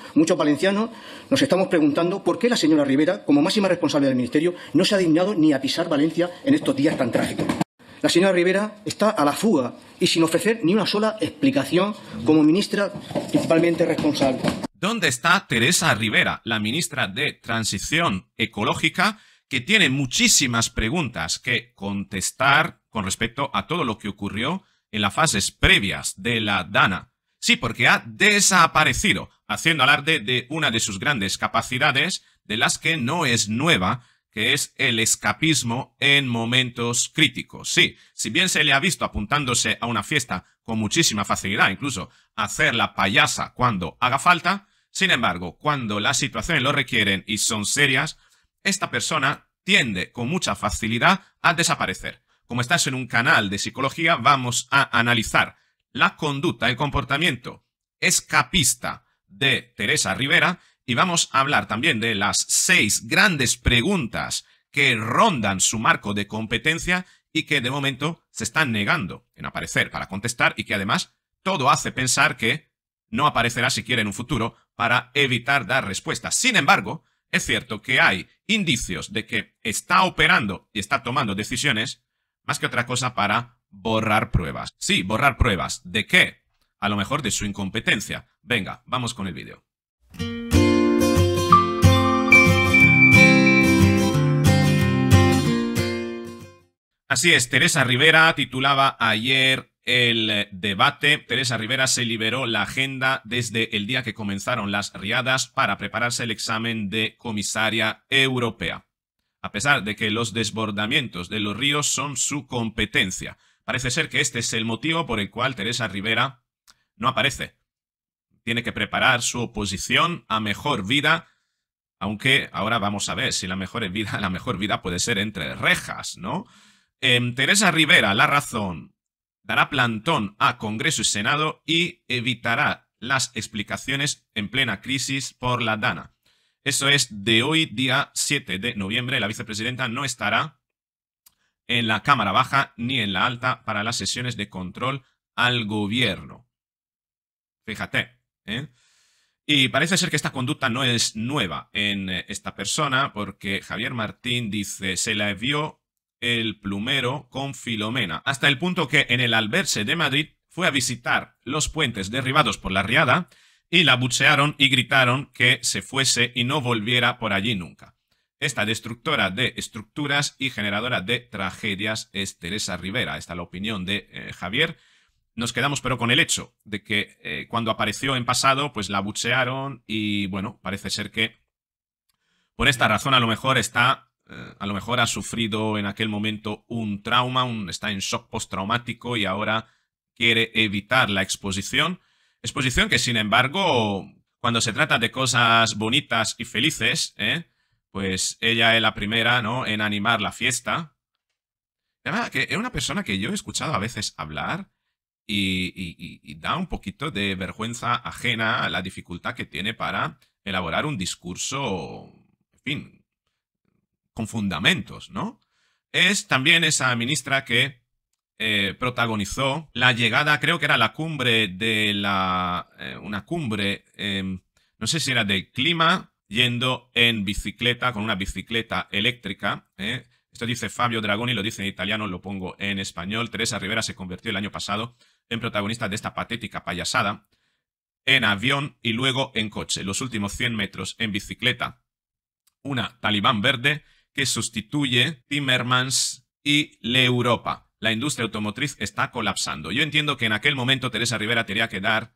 muchos valencianos nos estamos preguntando por qué la señora Ribera, como máxima responsable del Ministerio, no se ha dignado ni a pisar Valencia en estos días tan trágicos. La señora Ribera está a la fuga y sin ofrecer ni una sola explicación como ministra principalmente responsable. ¿Dónde está Teresa Ribera, la ministra de Transición Ecológica, que tiene muchísimas preguntas que contestar con respecto a todo lo que ocurrió en las fases previas de la DANA? Sí, porque ha desaparecido, haciendo alarde de una de sus grandes capacidades, de las que no es nueva, que es el escapismo en momentos críticos. Sí, si bien se le ha visto apuntándose a una fiesta con muchísima facilidad, incluso hacer la payasa cuando haga falta, sin embargo, cuando las situaciones lo requieren y son serias, esta persona tiende con mucha facilidad a desaparecer. Como estás en un canal de psicología, vamos a analizar la conducta, el comportamiento escapista de Teresa Ribera y vamos a hablar también de las 6 grandes preguntas que rondan su marco de competencia y que de momento se están negando en aparecer para contestar y que además todo hace pensar que no aparecerá siquiera en un futuro para evitar dar respuestas. Sin embargo, es cierto que hay indicios de que está operando y está tomando decisiones más que otra cosa para borrar pruebas. Sí, borrar pruebas. ¿De qué? A lo mejor de su incompetencia. Venga, vamos con el vídeo. Así es, Teresa Ribera titulaba ayer el debate. Teresa Ribera se liberó la agenda desde el día que comenzaron las riadas para prepararse el examen de comisaria europea. A pesar de que los desbordamientos de los ríos son su competencia, parece ser que este es el motivo por el cual Teresa Ribera no aparece. Tiene que preparar su oposición a mejor vida, aunque ahora vamos a ver si la mejor vida puede ser entre rejas, ¿no? Teresa Ribera, La Razón, dará plantón a Congreso y Senado y evitará las explicaciones en plena crisis por la DANA. Eso es de hoy, día 7 de noviembre. La vicepresidenta no estará en la Cámara Baja ni en la Alta para las sesiones de control al gobierno. Fíjate, ¿eh? Y parece ser que esta conducta no es nueva en esta persona, porque Javier Martín dice, se la vio el plumero con Filomena, hasta el punto que en el Alberche de Madrid fue a visitar los puentes derribados por la riada y la abuchearon y gritaron que se fuese y no volviera por allí nunca. Esta destructora de estructuras y generadora de tragedias es Teresa Ribera. Esta es la opinión de Javier. Nos quedamos pero con el hecho de que cuando apareció en pasado, pues la abuchearon y bueno, parece ser que por esta razón a lo mejor ha sufrido en aquel momento un trauma, está en shock postraumático y ahora quiere evitar la exposición. Exposición que, sin embargo, cuando se trata de cosas bonitas y felices, pues ella es la primera, ¿no?, en animar la fiesta. Además, que es una persona que yo he escuchado a veces hablar y da un poquito de vergüenza ajena a la dificultad que tiene para elaborar un discurso, en fin, con fundamentos, ¿no? Es también esa ministra que protagonizó la llegada, creo que era la cumbre de una cumbre, no sé si era del clima, yendo en bicicleta, con una bicicleta eléctrica. Esto dice Fabio Dragoni, lo dice en italiano, lo pongo en español. Teresa Ribera se convirtió el año pasado en protagonista de esta patética payasada, en avión y luego en coche. Los últimos 100 metros en bicicleta. Una talibán verde que sustituye Timmermans y l'Europa. La industria automotriz está colapsando. Yo entiendo que en aquel momento Teresa Ribera tenía que dar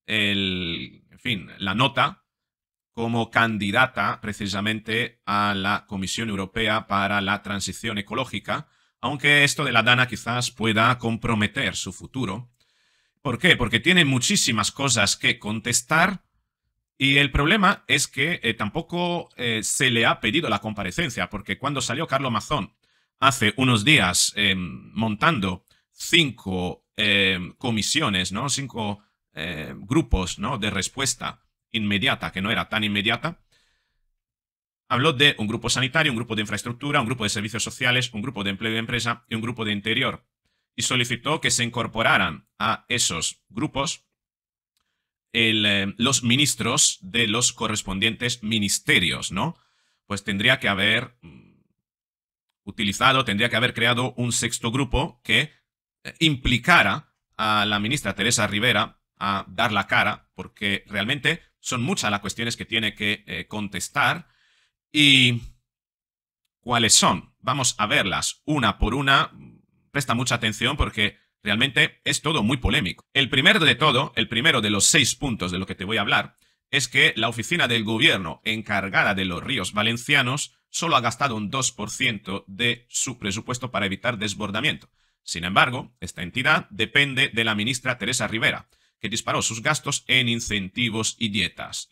la nota como candidata precisamente a la Comisión Europea para la Transición Ecológica, aunque esto de la DANA quizás pueda comprometer su futuro. ¿Por qué? Porque tiene muchísimas cosas que contestar y el problema es que tampoco se le ha pedido la comparecencia, porque cuando salió Carlos Mazón hace unos días montando 5 comisiones, ¿no?, 5 grupos, ¿no?, de respuesta inmediata, que no era tan inmediata, habló de un grupo sanitario, un grupo de infraestructura, un grupo de servicios sociales, un grupo de empleo y empresa y un grupo de interior. Y solicitó que se incorporaran a esos grupos los ministros de los correspondientes ministerios, ¿no? Pues tendría que haber tendría que haber creado un sexto grupo que implicara a la ministra Teresa Rivera a dar la cara, porque realmente son muchas las cuestiones que tiene que contestar. ¿Y cuáles son? Vamos a verlas una por una. Presta mucha atención porque realmente es todo muy polémico. El primero de los 6 puntos de lo que te voy a hablar, es que la oficina del gobierno encargada de los ríos valencianos solo ha gastado un 2% de su presupuesto para evitar desbordamiento. Sin embargo, esta entidad depende de la ministra Teresa Rivera, que disparó sus gastos en incentivos y dietas.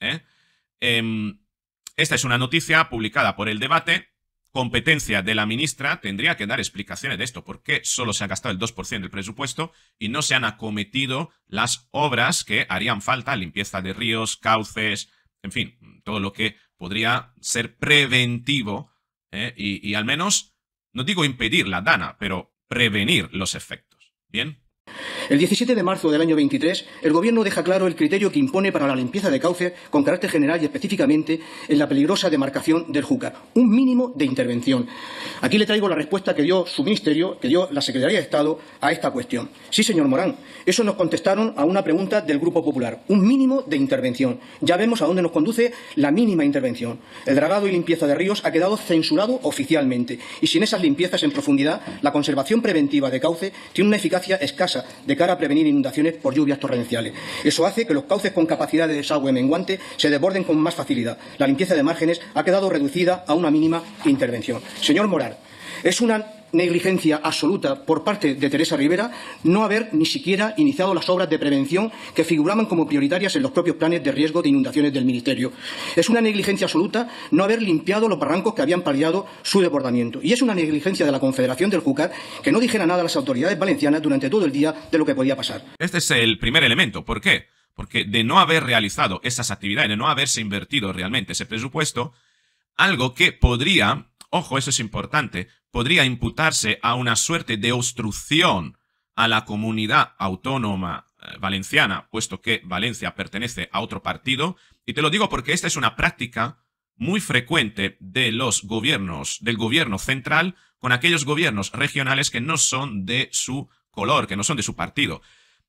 Esta es una noticia publicada por El Debate. Competencia de la ministra, tendría que dar explicaciones de esto, por qué solo se ha gastado el 2% del presupuesto y no se han acometido las obras que harían falta, limpieza de ríos, cauces, en fin, todo lo que podría ser preventivo y al menos, no digo impedir la dana, pero prevenir los efectos. ¿Bien? El 17 de marzo del año 23, el Gobierno deja claro el criterio que impone para la limpieza de cauces con carácter general y específicamente en la peligrosa demarcación del Júcar. Un mínimo de intervención. Aquí le traigo la respuesta que dio su ministerio, que dio la Secretaría de Estado a esta cuestión. Sí, señor Morán, eso nos contestaron a una pregunta del Grupo Popular. Un mínimo de intervención. Ya vemos a dónde nos conduce la mínima intervención. El dragado y limpieza de ríos ha quedado censurado oficialmente y sin esas limpiezas en profundidad, la conservación preventiva de cauce tiene una eficacia escasa de cara a prevenir inundaciones por lluvias torrenciales. Eso hace que los cauces con capacidad de desagüe menguante se desborden con más facilidad. La limpieza de márgenes ha quedado reducida a una mínima intervención. Señor Morán, es una negligencia absoluta por parte de Teresa Rivera no haber ni siquiera iniciado las obras de prevención que figuraban como prioritarias en los propios planes de riesgo de inundaciones del Ministerio. Es una negligencia absoluta no haber limpiado los barrancos que habían paliado su desbordamiento. Y es una negligencia de la Confederación del Júcar que no dijera nada a las autoridades valencianas durante todo el día de lo que podía pasar. Este es el primer elemento. ¿Por qué? Porque de no haber realizado esas actividades, de no haberse invertido realmente ese presupuesto, algo que podría, ojo, eso es importante, podría imputarse a una suerte de obstrucción a la comunidad autónoma valenciana, puesto que Valencia pertenece a otro partido. Y te lo digo porque esta es una práctica muy frecuente de los gobiernos, del gobierno central, con aquellos gobiernos regionales que no son de su color, que no son de su partido.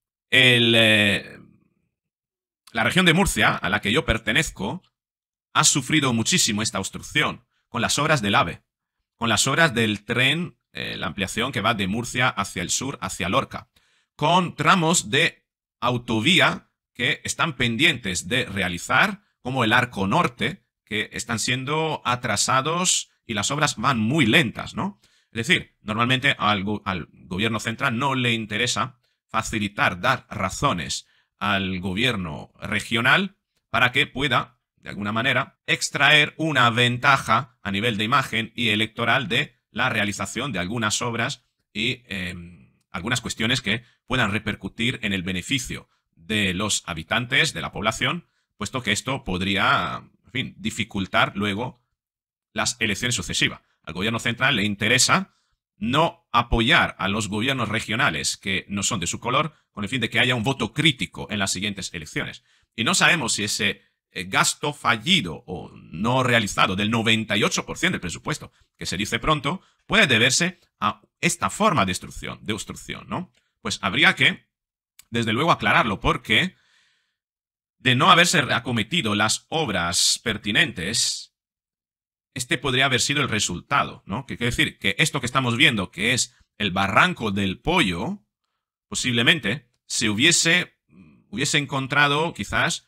La región de Murcia, a la que yo pertenezco, ha sufrido muchísimo esta obstrucción con las obras del AVE, con las obras del tren, la ampliación que va de Murcia hacia el sur, hacia Lorca, con tramos de autovía que están pendientes de realizar, como el Arco Norte, que están siendo atrasados y las obras van muy lentas, ¿no? Es decir, normalmente al gobierno central no le interesa facilitar, dar razones al gobierno regional para que pueda, de alguna manera, extraer una ventaja a nivel de imagen y electoral de la realización de algunas obras y algunas cuestiones que puedan repercutir en el beneficio de los habitantes, de la población, puesto que esto podría, en fin, dificultar luego las elecciones sucesivas. Al gobierno central le interesa no apoyar a los gobiernos regionales que no son de su color, con el fin de que haya un voto crítico en las siguientes elecciones. Y no sabemos si ese gasto fallido o no realizado del 98% del presupuesto, que se dice pronto, puede deberse a esta forma de obstrucción, ¿no? Pues habría que, desde luego, aclararlo, porque de no haberse acometido las obras pertinentes, este podría haber sido el resultado, ¿no? Que quiere decir que esto que estamos viendo, que es el Barranco del Pollo, posiblemente se hubiese encontrado quizás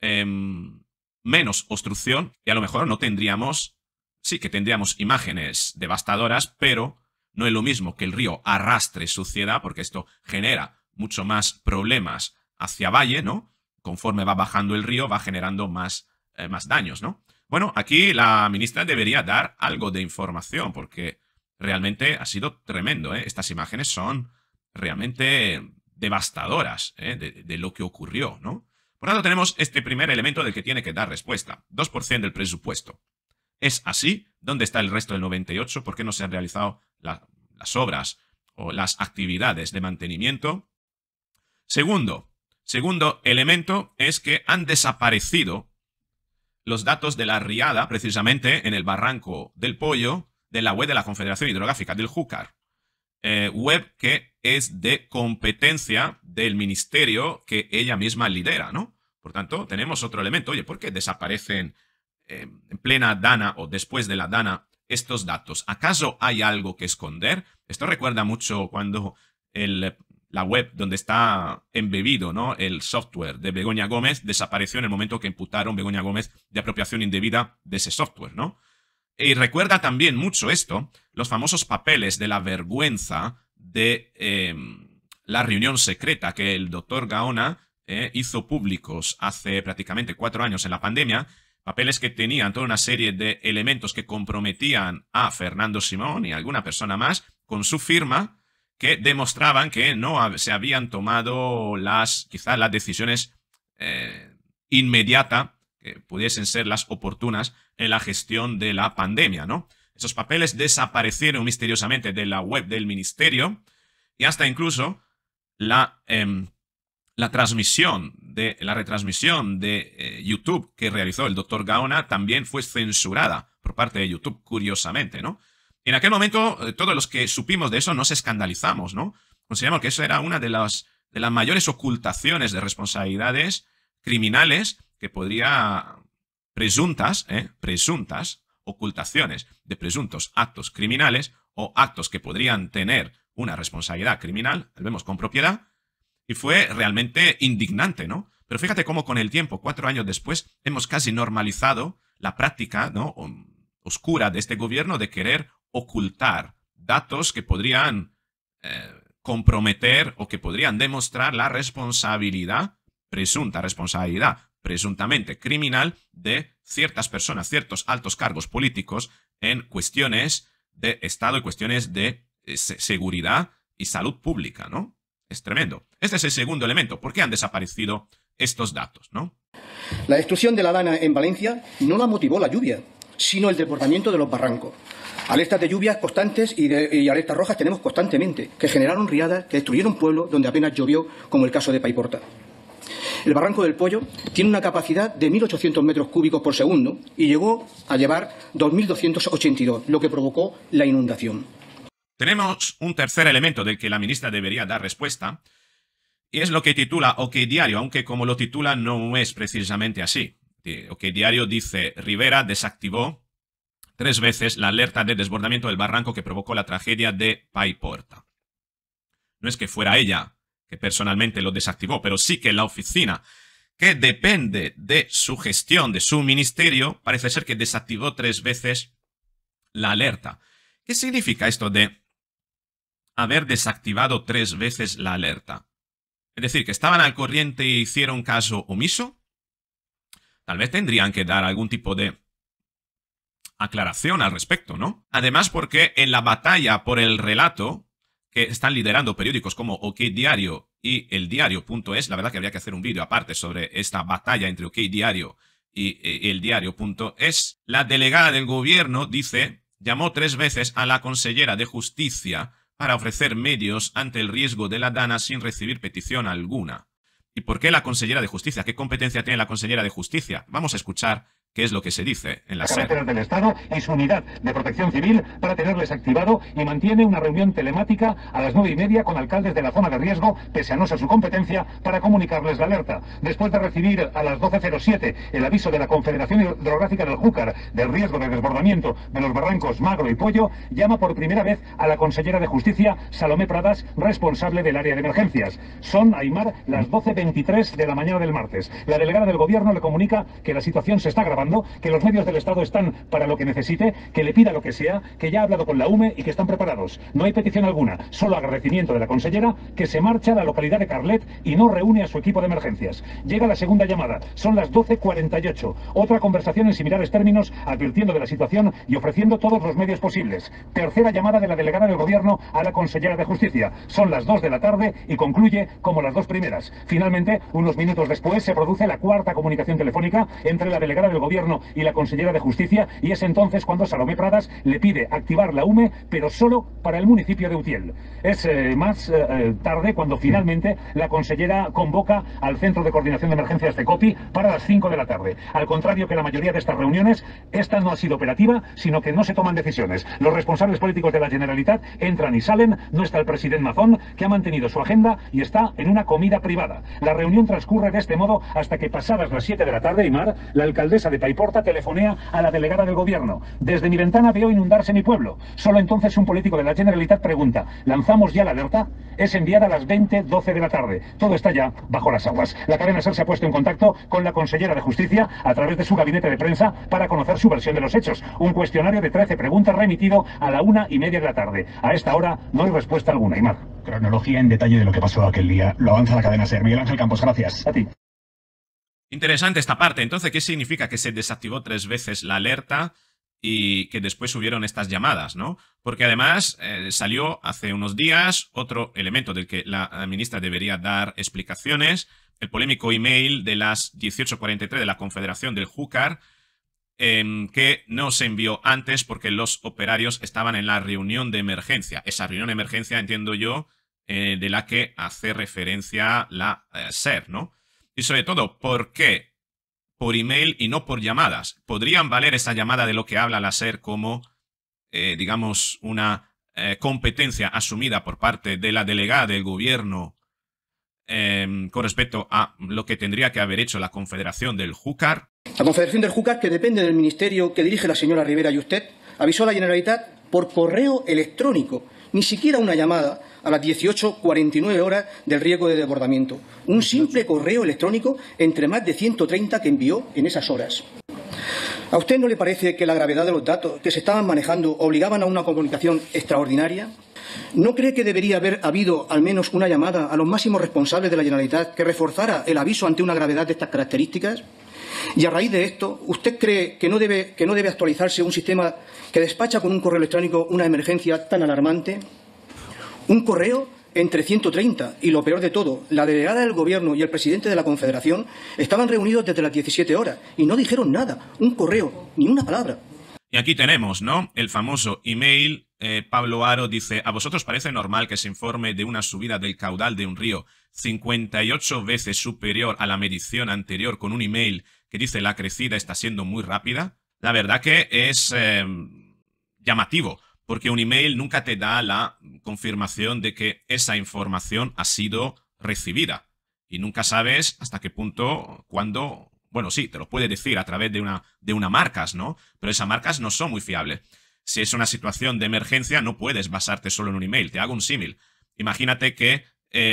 menos obstrucción y a lo mejor no tendríamos, sí que tendríamos imágenes devastadoras, pero no es lo mismo que el río arrastre suciedad, porque esto genera mucho más problemas hacia valle, ¿no? Conforme va bajando el río va generando más daños, ¿no? Bueno, aquí la ministra debería dar algo de información porque realmente ha sido tremendo, ¿eh? Estas imágenes son realmente devastadoras, de lo que ocurrió, ¿no? Por lo tanto, tenemos este primer elemento del que tiene que dar respuesta. 2% del presupuesto. ¿Es así? ¿Dónde está el resto del 98%? ¿Por qué no se han realizado las obras o las actividades de mantenimiento? Segundo, Segundo elemento es que han desaparecido los datos de la riada, precisamente en el Barranco del Pollo, de la web de la Confederación Hidrográfica del Júcar. Web que es de competencia del ministerio que ella misma lidera, ¿no? Por tanto, tenemos otro elemento. Oye, ¿por qué desaparecen en plena Dana o después de la Dana estos datos? ¿Acaso hay algo que esconder? Esto recuerda mucho cuando la web donde está embebido, ¿no?, el software de Begoña Gómez desapareció en el momento que imputaron a Begoña Gómez de apropiación indebida de ese software, ¿no? Y recuerda también mucho esto, los famosos papeles de la vergüenza de la reunión secreta que el doctor Gaona hizo públicos hace prácticamente 4 años en la pandemia, papeles que tenían toda una serie de elementos que comprometían a Fernando Simón y a alguna persona más con su firma, que demostraban que no se habían tomado quizás las decisiones inmediatas que pudiesen ser las oportunas en la gestión de la pandemia, ¿no? Esos papeles desaparecieron misteriosamente de la web del ministerio y hasta incluso la retransmisión de YouTube que realizó el doctor Gaona también fue censurada por parte de YouTube, curiosamente, ¿no? Y en aquel momento, todos los que supimos de eso nos escandalizamos, ¿no? Consideramos que eso era una de las mayores ocultaciones de responsabilidades criminales que podría presuntas ocultaciones de presuntos actos criminales o actos que podrían tener una responsabilidad criminal, lo vemos con propiedad, y fue realmente indignante, ¿no? Pero fíjate cómo con el tiempo, 4 años después, hemos casi normalizado la práctica, ¿no?, oscura de este gobierno de querer ocultar datos que podrían comprometer o que podrían demostrar la responsabilidad, presuntamente criminal de ciertas personas, ciertos altos cargos políticos en cuestiones de Estado y cuestiones de seguridad y salud pública, ¿no? Es tremendo. Este es el segundo elemento. ¿Por qué han desaparecido estos datos, no? La destrucción de la Dana en Valencia no la motivó la lluvia, sino el desbordamiento de los barrancos. Alertas de lluvias constantes y alertas rojas tenemos constantemente, que generaron riadas, que destruyeron pueblos donde apenas llovió, como el caso de Paiporta. El Barranco del Pollo tiene una capacidad de 1.800 metros cúbicos por segundo y llegó a llevar 2.282, lo que provocó la inundación. Tenemos un tercer elemento del que la ministra debería dar respuesta, y es lo que titula OK Diario, aunque como lo titula no es precisamente así. OK Diario dice: Rivera desactivó 3 veces la alerta de desbordamiento del barranco que provocó la tragedia de Paiporta. No es que fuera ella que personalmente lo desactivó, pero sí que la oficina que depende de su gestión, de su ministerio, parece ser que desactivó 3 veces la alerta. ¿Qué significa esto de haber desactivado 3 veces la alerta? Es decir, que estaban al corriente y hicieron caso omiso. Tal vez tendrían que dar algún tipo de aclaración al respecto, ¿no? Además, porque en la batalla por el relato que están liderando periódicos como OK Diario y El Diario.es, la verdad que habría que hacer un vídeo aparte sobre esta batalla entre OK Diario y El Diario.es, la delegada del gobierno llamó 3 veces a la consellera de Justicia para ofrecer medios ante el riesgo de la Dana sin recibir petición alguna. ¿Y por qué la consellera de Justicia? ¿Qué competencia tiene la consellera de Justicia? Vamos a escuchar qué es lo que se dice en la SER. Del Estado y su unidad de protección civil para tenerles activado, y mantiene una reunión telemática a las 9:30 con alcaldes de la zona de riesgo, pese a no ser su competencia, para comunicarles la alerta. Después de recibir a las 12:07 el aviso de la Confederación Hidrográfica del Júcar del riesgo de desbordamiento de los barrancos Magro y Pollo, llama por primera vez a la consellera de Justicia, Salomé Pradas, responsable del área de emergencias. Son, Aymar, las 12:23 de la mañana del martes. La delegada del gobierno le comunica que la situación se está agravando, que los medios del Estado están para lo que necesite, que le pida lo que sea, que ya ha hablado con la UME y que están preparados. No hay petición alguna, solo agradecimiento de la consellera, que se marcha a la localidad de Carlet y no reúne a su equipo de emergencias. Llega la segunda llamada, son las 12:48. Otra conversación en similares términos, advirtiendo de la situación y ofreciendo todos los medios posibles. Tercera llamada de la delegada del gobierno a la consellera de Justicia. Son las 2 de la tarde y concluye como las 2 primeras. Finalmente, unos minutos después, se produce la cuarta comunicación telefónica entre la delegada del gobierno Gobierno y la consellera de Justicia, y es entonces cuando Salomé Pradas le pide activar la UME, pero solo para el municipio de Utiel. Es más tarde cuando finalmente la consellera convoca al Centro de Coordinación de Emergencias de COPI para las 5 de la tarde. Al contrario que la mayoría de estas reuniones, esta no ha sido operativa, sino que no se toman decisiones. Los responsables políticos de la Generalitat entran y salen, no está el presidente Mazón, que ha mantenido su agenda y está en una comida privada. La reunión transcurre de este modo hasta que pasadas las 7 de la tarde, Aymar, la alcaldesa de Paiporta telefonea a la delegada del Gobierno. Desde mi ventana veo inundarse mi pueblo. Solo entonces un político de la Generalitat pregunta: ¿lanzamos ya la alerta? Es enviada a las 20:12 de la tarde. Todo está ya bajo las aguas. La cadena SER se ha puesto en contacto con la consellera de Justicia a través de su gabinete de prensa para conocer su versión de los hechos. Un cuestionario de 13 preguntas remitido a la 1:30 de la tarde. A esta hora no hay respuesta alguna, Aymar. Cronología en detalle de lo que pasó aquel día. Lo avanza la cadena SER. Miguel Ángel Campos, gracias. A ti. Interesante esta parte. Entonces, ¿qué significa que se desactivó 3 veces la alerta y que después hubieron estas llamadas, ¿no? Porque además salió hace unos días otro elemento del que la ministra debería dar explicaciones, el polémico email de las 18:43 de la Confederación del Júcar, que no se envió antes porque los operarios estaban en la reunión de emergencia. Esa reunión de emergencia, entiendo yo, de la que hace referencia la SER, ¿no? Y sobre todo, ¿por qué por email y no por llamadas? ¿Podrían valer esa llamada de lo que habla la SER como, digamos, una competencia asumida por parte de la delegada del Gobierno con respecto a lo que tendría que haber hecho la Confederación del Júcar? La Confederación del Júcar, que depende del ministerio que dirige la señora Rivera y usted, avisó a la Generalitat por correo electrónico, ni siquiera una llamada, a las 18:49 horas del riesgo de desbordamiento. Un simple correo electrónico entre más de 130 que envió en esas horas. ¿A usted no le parece que la gravedad de los datos que se estaban manejando obligaban a una comunicación extraordinaria? ¿No cree que debería haber habido al menos una llamada a los máximos responsables de la Generalitat que reforzara el aviso ante una gravedad de estas características? Y a raíz de esto, ¿usted cree que no debe actualizarse un sistema que despacha con un correo electrónico una emergencia tan alarmante? Un correo entre 130, y lo peor de todo, la delegada del Gobierno y el presidente de la Confederación estaban reunidos desde las 17 horas y no dijeron nada, un correo, ni una palabra. Y aquí tenemos, ¿no?, el famoso email. Pablo Aro dice: ¿a vosotros parece normal que se informe de una subida del caudal de un río 58 veces superior a la medición anterior con un email que dice la crecida está siendo muy rápida? La verdad que es llamativo, porque un email nunca te da la confirmación de que esa información ha sido recibida. Y nunca sabes hasta qué punto, cuándo. Bueno, sí, te lo puede decir a través de una marcas, ¿no? Pero esas marcas no son muy fiables. Si es una situación de emergencia, no puedes basarte solo en un email. Te hago un símil. Imagínate que,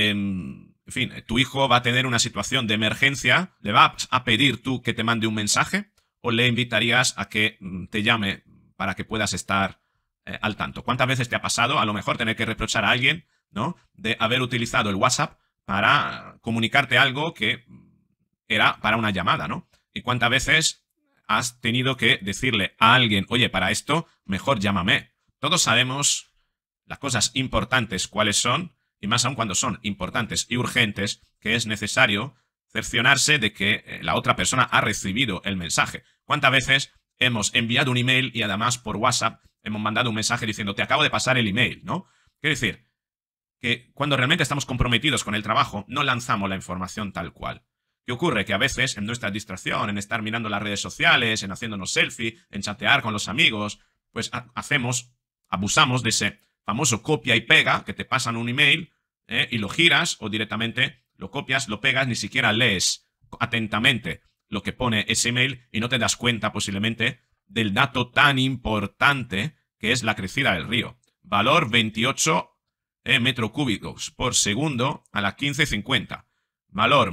en fin, tu hijo va a tener una situación de emergencia. ¿Le vas a pedir tú que te mande un mensaje? ¿O le invitarías a que te llame para que puedas estar al tanto? ¿Cuántas veces te ha pasado a lo mejor tener que reprochar a alguien, ¿no?, de haber utilizado el WhatsApp para comunicarte algo que era para una llamada, ¿no? ¿Y cuántas veces has tenido que decirle a alguien: oye, para esto mejor llámame? Todos sabemos las cosas importantes cuáles son, y más aún cuando son importantes y urgentes, que es necesario cerciorarse de que la otra persona ha recibido el mensaje. ¿Cuántas veces hemos enviado un email y además por WhatsApp hemos mandado un mensaje diciendo: te acabo de pasar el email, ¿no? Quiero decir que cuando realmente estamos comprometidos con el trabajo, no lanzamos la información tal cual. ¿Qué ocurre? Que a veces en nuestra distracción, en estar mirando las redes sociales, en haciéndonos selfie, en chatear con los amigos, pues abusamos de ese famoso copia y pega, que te pasan un email y lo giras o directamente lo copias, lo pegas, ni siquiera lees atentamente lo que pone ese email y no te das cuenta posiblemente del dato tan importante que es la crecida del río. Valor 28 metros cúbicos por segundo a las 15:50. Valor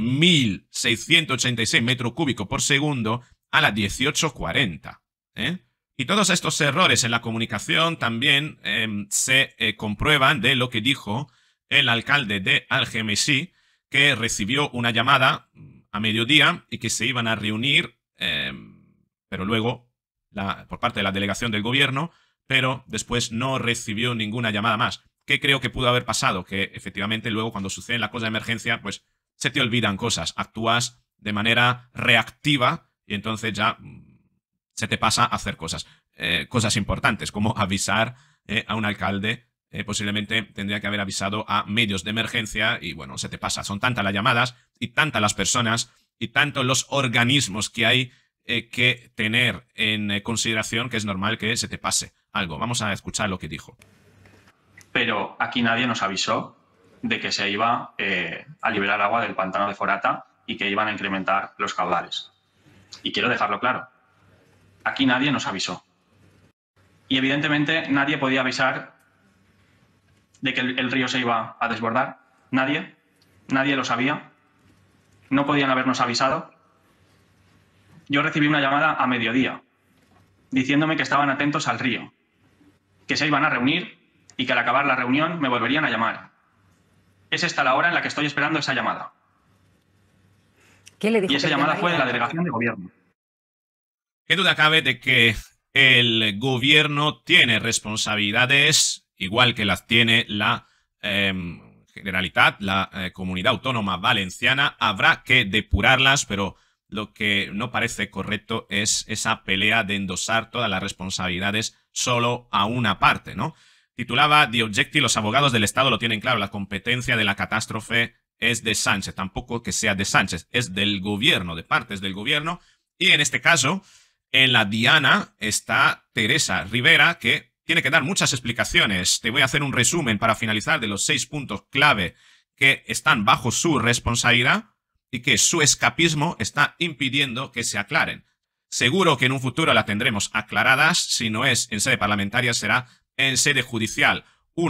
1686 metros cúbicos por segundo a las 18:40. Y todos estos errores en la comunicación también se comprueban de lo que dijo el alcalde de Algemesí, que recibió una llamada a mediodía y que se iban a reunir, pero luego por parte de la delegación del Gobierno, pero después no recibió ninguna llamada más. ¿Qué creo que pudo haber pasado? Que efectivamente luego cuando suceden las cosas de emergencia, pues se te olvidan cosas, actúas de manera reactiva y entonces ya se te pasa hacer cosas importantes, como avisar a un alcalde. Posiblemente tendría que haber avisado a medios de emergencia y bueno, se te pasa. Son tantas las llamadas y tantas las personas y tantos los organismos que hay que tener en consideración que es normal que se te pase algo. Vamos a escuchar lo que dijo. Pero aquí nadie nos avisó de que se iba a liberar agua del pantano de Forata y que iban a incrementar los caudales. Y quiero dejarlo claro. Aquí nadie nos avisó. Y evidentemente nadie podía avisar de que el río se iba a desbordar. Nadie lo sabía. No podían habernos avisado. Yo recibí una llamada a mediodía diciéndome que estaban atentos al río, que se iban a reunir y que al acabar la reunión me volverían a llamar. Es esta la hora en la que estoy esperando esa llamada. ¿Qué le dijo? Y esa llamada fue de la delegación de gobierno. Qué duda cabe de que el gobierno tiene responsabilidades, igual que las tiene la Generalitat, la Comunidad Autónoma Valenciana. Habrá que depurarlas, pero lo que no parece correcto es esa pelea de endosar todas las responsabilidades solo a una parte, ¿no? Titulaba The Objective, los abogados del Estado lo tienen claro, la competencia de la catástrofe es de Sánchez, tampoco que sea de Sánchez, es del gobierno, de partes del gobierno, y en este caso, en la diana está Teresa Rivera, que tiene que dar muchas explicaciones. Te voy a hacer un resumen para finalizar de los 6 puntos clave que están bajo su responsabilidad y que su escapismo está impidiendo que se aclaren. Seguro que en un futuro la tendremos aclaradas, si no es en sede parlamentaria será en sede judicial.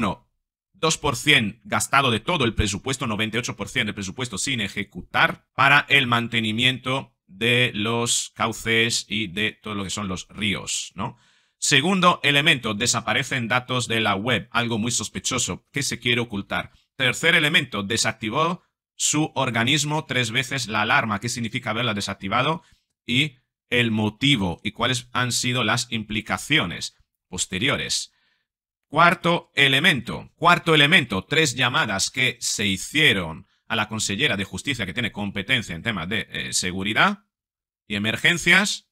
2% gastado de todo el presupuesto, 98% del presupuesto sin ejecutar para el mantenimiento de los cauces y de todo lo que son los ríos, ¿no? Segundo elemento, desaparecen datos de la web, algo muy sospechoso que se quiere ocultar. Tercer elemento, desactivó su organismo 3 veces la alarma. ¿Qué significa haberla desactivado? Y el motivo y cuáles han sido las implicaciones posteriores. Cuarto elemento, 3 llamadas que se hicieron a la consellera de Justicia que tiene competencia en temas de seguridad y emergencias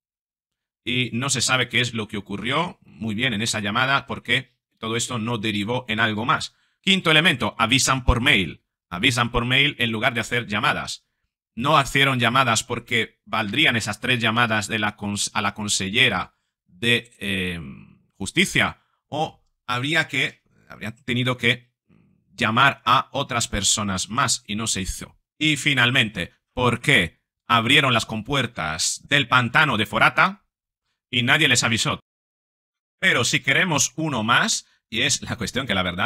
y no se sabe qué es lo que ocurrió muy bien en esa llamada porque todo esto no derivó en algo más. Quinto elemento, avisan por mail en lugar de hacer llamadas. No hicieron llamadas porque valdrían esas 3 llamadas de a la consellera de Justicia o habrían tenido que llamar a otras personas más y no se hizo. Y finalmente, ¿por qué abrieron las compuertas del pantano de Forata y nadie les avisó? Pero si queremos uno más, y es la cuestión que la verdad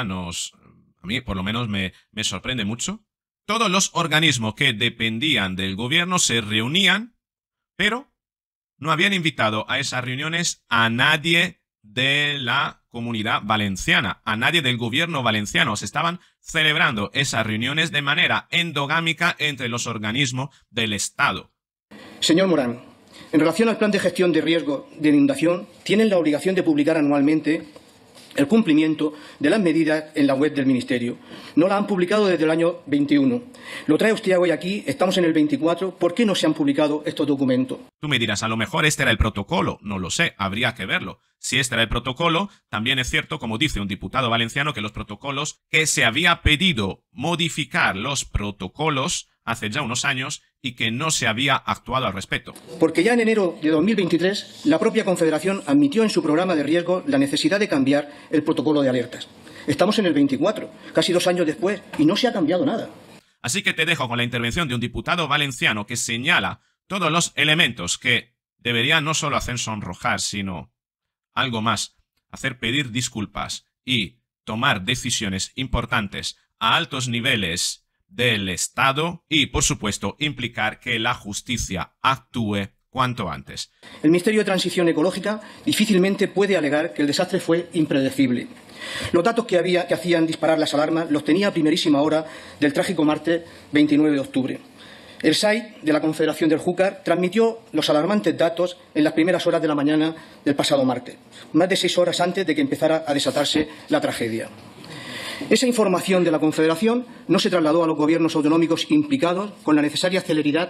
a mí por lo menos me sorprende mucho, todos los organismos que dependían del gobierno se reunían, pero no habían invitado a esas reuniones a nadie de la Comunidad Valenciana, a nadie del gobierno valenciano. Se estaban celebrando esas reuniones de manera endogámica entre los organismos del Estado. Señor Morán, en relación al plan de gestión de riesgo de inundación, tienen la obligación de publicar anualmente el cumplimiento de las medidas en la web del Ministerio. No la han publicado desde el año 21. Lo trae usted hoy aquí, estamos en el 24. ¿Por qué no se han publicado estos documentos? Tú me dirás, a lo mejor este era el protocolo. No lo sé, habría que verlo. Si este era el protocolo, también es cierto, como dice un diputado valenciano, que los protocolos, que se había pedido modificar los protocolos hace ya unos años y que no se había actuado al respecto. Porque ya en enero de 2023 la propia Confederación admitió en su programa de riesgo la necesidad de cambiar el protocolo de alertas. Estamos en el 24, casi 2 años después, y no se ha cambiado nada. Así que te dejo con la intervención de un diputado valenciano que señala todos los elementos que deberían no solo hacer sonrojar, sino algo más, hacer pedir disculpas y tomar decisiones importantes a altos niveles del Estado y, por supuesto, implicar que la justicia actúe cuanto antes. El Ministerio de Transición Ecológica difícilmente puede alegar que el desastre fue impredecible. Los datos que hacían disparar las alarmas los tenía a primerísima hora del trágico martes 29 de octubre. El SAI de la Confederación del Júcar transmitió los alarmantes datos en las primeras horas de la mañana del pasado martes, más de 6 horas antes de que empezara a desatarse la tragedia. Esa información de la Confederación no se trasladó a los gobiernos autonómicos implicados con la necesaria celeridad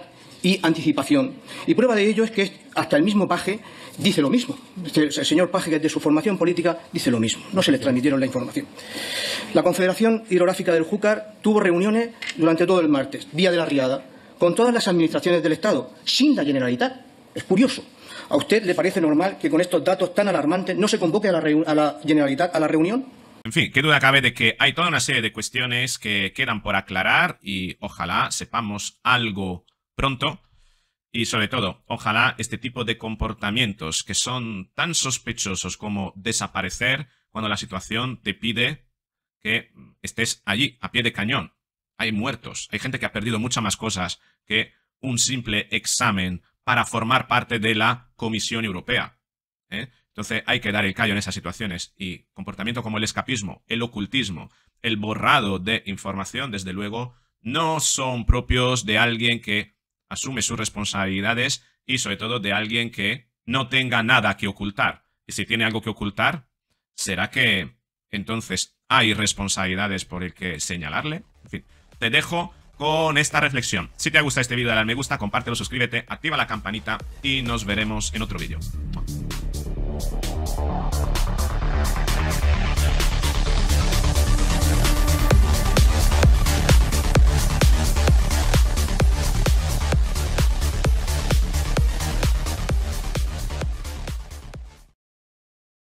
y anticipación. Y prueba de ello es que hasta el mismo Paje dice lo mismo. El señor Paje, que es de su formación política, dice lo mismo. No se le transmitieron la información. La Confederación Hidrográfica del Júcar tuvo reuniones durante todo el martes, día de la riada, con todas las administraciones del Estado, sin la Generalitat. Es curioso. ¿A usted le parece normal que con estos datos tan alarmantes no se convoque a la Generalitat a la reunión? En fin, qué duda cabe de que hay toda una serie de cuestiones que quedan por aclarar y ojalá sepamos algo pronto. Y sobre todo, ojalá este tipo de comportamientos que son tan sospechosos como desaparecer cuando la situación te pide que estés allí, a pie de cañón. Hay muertos, hay gente que ha perdido muchas más cosas que un simple examen para formar parte de la Comisión Europea. Entonces hay que dar el callo en esas situaciones. Y comportamientos como el escapismo, el ocultismo, el borrado de información, desde luego, no son propios de alguien que asume sus responsabilidades y sobre todo de alguien que no tenga nada que ocultar. Y si tiene algo que ocultar, ¿será que entonces hay responsabilidades por el que señalarle? En fin, te dejo con esta reflexión. Si te ha gustado este vídeo, dale al me gusta, compártelo, suscríbete, activa la campanita y nos veremos en otro vídeo.